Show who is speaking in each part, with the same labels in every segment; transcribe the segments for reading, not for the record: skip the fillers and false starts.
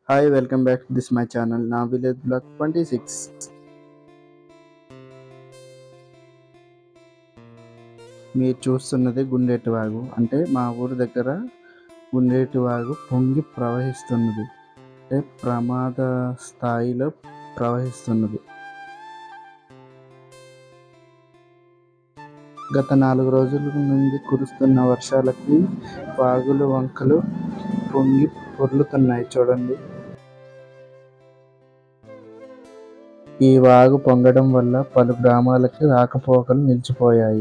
Speaker 1: Hi, welcome back to this my channel. Now village block 26. మీరు చూస్తున్నది గుండేటి వాగు. అంటే మా ఊరు దగ్గర గుండేటి వాగు పొంగి ప్రవహిస్తున్నది. అంటే ప్రమాద స్థాయిలో ప్రవహిస్తున్నది. గత 4 రోజుల నుండి కురుస్తున్న వర్షాలకి వాగులు వంకలు పొంగి పొర్లుతున్నాయి చూడండి. ఈ వాగు పొంగడం వల్ల పలు గ్రామాలకి రాకపోకలు నిలిచిపోయాయి.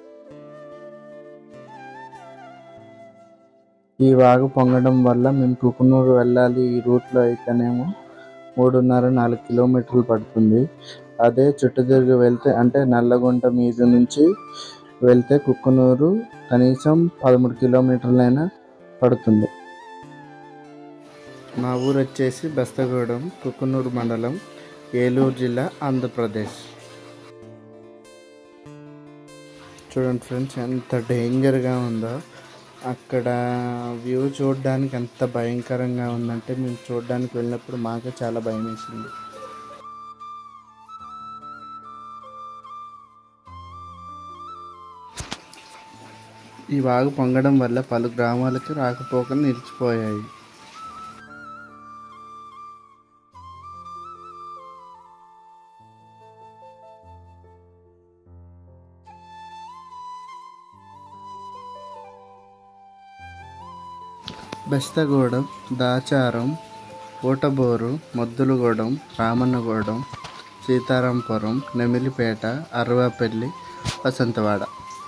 Speaker 1: ఈ వాగు పొంగడం వల్ల మేము కుకునూరు వెళ్ళాలి. ఈ రూట్లో అయితేనేమో 3.5-4 కిలోమీటర్లు పడుతుంది. అదే చుట్టుతిరిగి వెళ్తే అంటే నల్లగుంట మీద నుంచి వెళ్తే కుకునూరు కనీసం 13 కిలోమీటర్లైనా పడుతుంది. మా ఊరు వచ్చేసి బెస్తగూడెం, కుకునూరు మండలం, ఏలూరు జిల్లా, ఆంధ్రప్రదేశ్. చూడండి ఫ్రెండ్స్, ఎంత డేంజర్గా ఉందో. అక్కడ వ్యూ చూడడానికి ఎంత భయంకరంగా ఉందంటే మేము చూడడానికి వెళ్ళినప్పుడు మాకే చాలా భయం వేసింది. ఈ వాగు పొంగడం వల్ల పలు గ్రామాలకి రాకపోకలు నిలిచిపోయాయి. బెస్తగూడెం, దాచారం, ఊటబోరు, మొద్దులగూడెం, రామన్నగూడెం, సీతారాంపురం, నెమిలిపేట, అరవాపల్లి, వసంతవాడ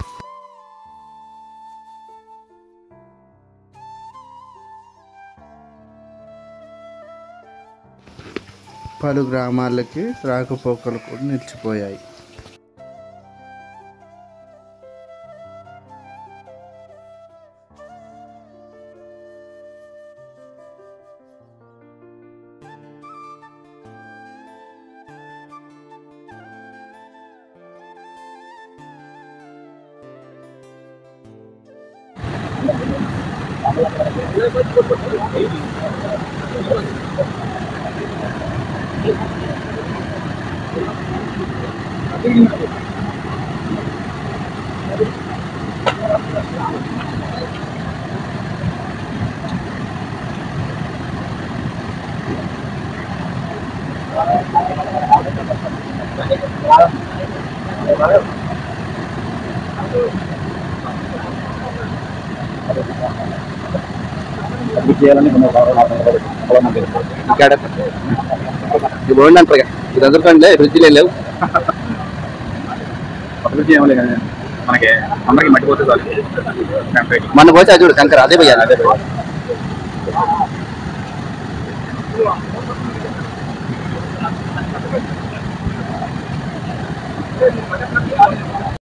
Speaker 1: పలు గ్రామాలకి రాకపోకలు కూడా నిలిచిపోయాయి. బాగుందంటారు ఇది అందుకంటే రుచిలే లేవు. మనకి అందరికి మట్టి పోతే మన పోతే చూడు కంకర అదే పోయాలి.